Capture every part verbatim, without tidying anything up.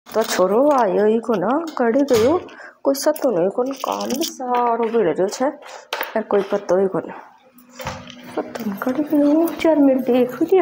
तो छोरो आयो ही को ना कड़ी गयो कोई सतो नहीं को काम भी सारो भिड़ रहो छे कोई पतो ही को सतो कड़ी गयो चार मिनट देख लिया।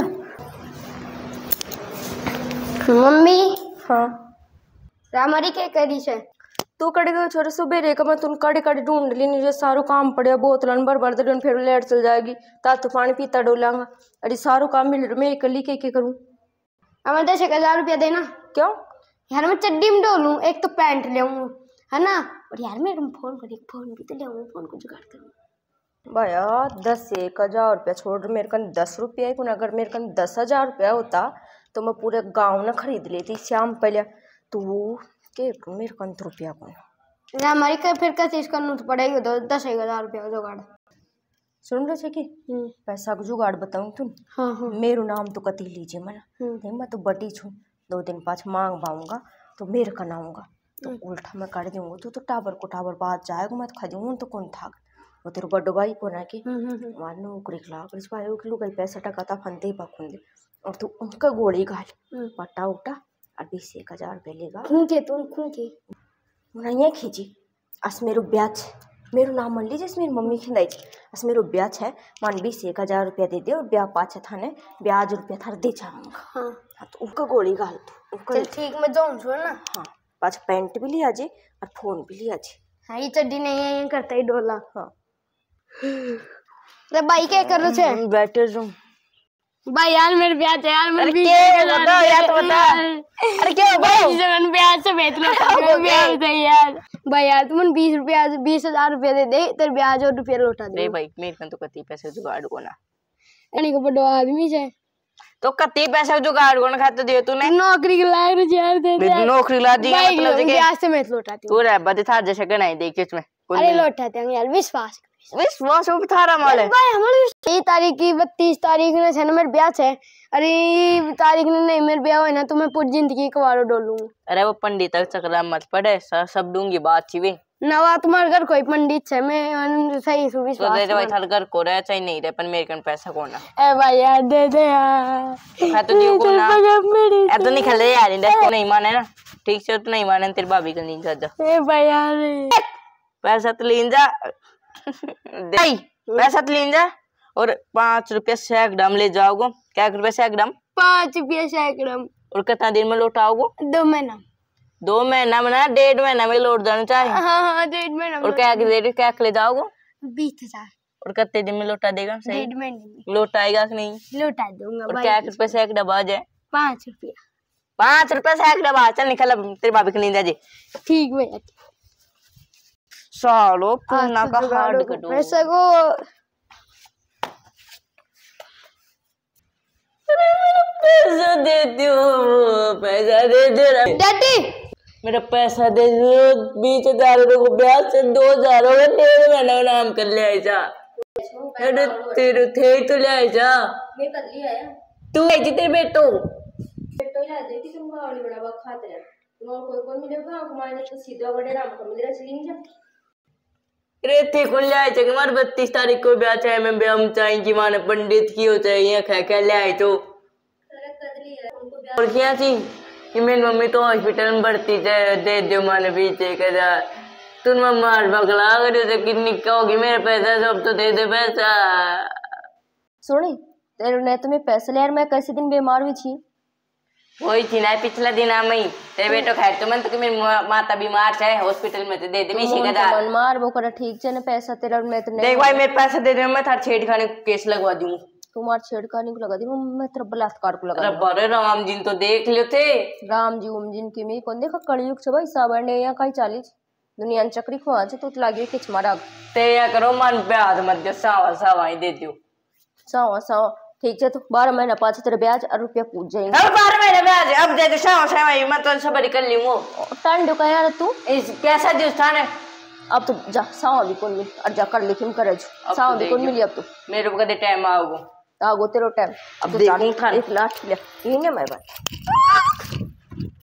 मम्मी हाँ हमारी क्या करी छे तू कड़ी गयो छोरे सुबह रे मैं तुम कड़ी कड़ी ढूंढ ली नहीं सारू काम पड़े बोतलन भर भर दे फिर लेट चल जाएगी ता तो पानी पीता डोलांगा अरे सारू काम मिल रहा मैं अकेली के के करूं। हमें दस एक हजार रुपया देना। क्यों यार मैं चड्डी में डोलूं एक तो पैंट ले आऊं है ना और यार मेरे को फोन कर फोन भी तो ले आऊं फोन को जुगाड़ करूं। भैया दस एक हजार रुपया छोड़ मेरे कन दस रुपया ही अगर मेरे कन दस हजार रुपया होता तो मैं पूरे गांव ना खरीद लेती शाम पहले तो वो के मेरे कन तो रुपया को हमारी का फिर का चीज करना तो पड़ेगी तो दस एक हजार रुपया जुगाड़ सुन रहे कि पैसा का जुगाड़ बताऊं तुम। हाँ हाँ मेरू नाम तो कती लीजिए मना मैं तो बटी छू दो दिन पाँच मांग पाऊंगा तो मेरे का नाऊंगा तो उल्टा मैं कर दूंगा तू तो टावर को टावर बात जाएगा मैं तो खा दूंगा तो कौन था वो तेरे बड्डो भाई को ना कि वहाँ नौकरी खिला इस भाई को लुगाई पैसा टका था फंदे पखुंदे और तू उनका गोली गाल पट्टा उठा और बीस एक हजार रुपये लेगा खूंके तुम खूंके नहीं खींची अस मेरो ब्याज मेरू नाम मन लीजिए मेरी मम्मी खिलाई अस मेरो ब्याज है मान बीस एक हजार रुपया दे दे और ब्याह पाछे थाने ब्याज रुपया थार दे जाऊंगा। हाँ हाँ तो उनका गोली गाल तू चल ठीक मैं जाऊँ छो ना। हाँ पाछा पैंट भी लिया जी और फोन भी लिया जी। हाँ ये चड्डी नहीं है ये करता ही डोला। हाँ तो भाई क्या कर रहे थे बैठे रूम भाई यार मेरे ब्याज है यार अरे क्या बता यार तो बता अरे क्या भाई मैंने ब्याज से बेच लो ब्याज है यार भाई यार तुम बीस रुपया बीस हजार रुपया दे दे तेरे ब्याज और रुपया लौटा दे भाई मेरे कन तो कती पैसे जुगाड़ को ना यानी को बड़ो आदमी है तो कती पैसे जुगाड़ को ना खाता दियो तूने नौकरी के लायक यार दे दे नौकरी ला दी मतलब कि ब्याज से मैं लौटाती हूं तू रे बदे था जैसे गनाई देखिए इसमें अरे लौटाते हैं यार विश्वास विश्वास वो थारा माल है भाई हमारे ये तारीख की बत्तीस तारीख ने है ना मेरे ब्याह है अरे तारीख ने नहीं मेरे ब्याह है ना तो मैं पूरी जिंदगी कवारो डोलूंगा। अरे वो पंडित तक चकरा मत पड़े सब दूंगी बात छी वे नवा तुम्हारे घर कोई पंडित है मैं सही सु विश्वास तो दे भाई थार घर को रहे चाहे नहीं रहे पर मेरे कन पैसा को ना ए भाई यार दे दे यार मैं तो दियो को ना ए तो नहीं खेले यार इंदे को नहीं माने ना ठीक से तो नहीं माने तेरी भाभी का नहीं जा ए भाई यार पैसा तो लीन जा दे पैसा तो लीन जा और पाँच रुपया सैकड़म ले जाओगे क्या रुपया सैकड़म पाँच रुपया सैकड़म और कितना दिन में लौटाओगे दो महीना दो महीना में ना डेढ़ महीना में लौट जाना चाहिए। हाँ हाँ डेढ़ महीना और क्या डेढ़ क्या ले जाओगे बीस हजार और कितने दिन में लौटा देगा सही डेढ़ महीने लौटाएगा कि नहीं लौटा दूंगा और क्या रुपये से एक डब्बा जाए पाँच रुपया पाँच रुपये से एक डब्बा चल निकल तेरे भाभी की नींद जी ठीक भैया सालो पुन्ना का हार्ड कटो पैसा को पैसा दे दो पैसा दे दो डैडी मेरा पैसा दे दो बीस हजार को ब्याज से दो हजार हो गए डेढ़ महीना नाम कर ले ऐसा अरे तेरे थे तो ले ऐसा मैं कर लिया है तू आई तेरे बेटो बेटो ला दे कि तुम गाड़ी बड़ा बा खाते रहे तुम कोई कोई मिलेगा हमारे तो सीधा बड़े राम को मिल रहा चलिए जा रे थे को ले आए थे मार बत्तीस तारीख को ब्याह है मैं ब्याह में चाहिए माने पंडित की हो चाहिए खा क्या ले आए तो और क्या थी कि मेरी मम्मी तो हॉस्पिटल में भर्ती थे दे दो माने बीच एक हजार तुम मम्मा बगला कर तो कितनी कहोगी मेरे पैसा सब तो दे दे पैसा सुनी तेरे ने तुम्हें पैसे ले यार मैं कैसे दिन बीमार हुई थी वही थी ना पिछला दिन आ मई तेरे बेटो खैर तो मन तो कि मेरी माता बीमार है हॉस्पिटल में तो दे दे बीस हजार मन मार वो कर ठीक है ना पैसा तेरा मैं तो देख भाई मेरे पैसा दे दे मैं थार छेड़खानी केस लगवा दूं तुम्हारे छेड़खानी को लगा दी मैं तेरा बलात्कार को लगा अरे बड़े राम जी तो देख लियो थे राम जी उम जिन की मैं कौन देखा कलयुग से भाई साबर ने यहाँ कहीं चालीस दुनिया ने चक्री खुआ से तो लागे किच मारा ते या करो मन पे हाथ मत दे सावा सावा ही दे दियो सावा सावा ठीक है तो बारह महीना पाँच तेरे ब्याज और रुपया पूछ जाएंगे अब बारह महीना ब्याज अब दे दे सावा सावा ही मैं तो सब कर लूंगा टांडो का यार तू इस पैसा दियो थाने अब तो जा सावा भी कौन मिल और जा कर लिखिम करे जो सावा भी कौन मिली अब तो मेरे को कदे टाइम आओगे आगो तेरो टाइम अब तो एक लाख ले ये ना मैं बात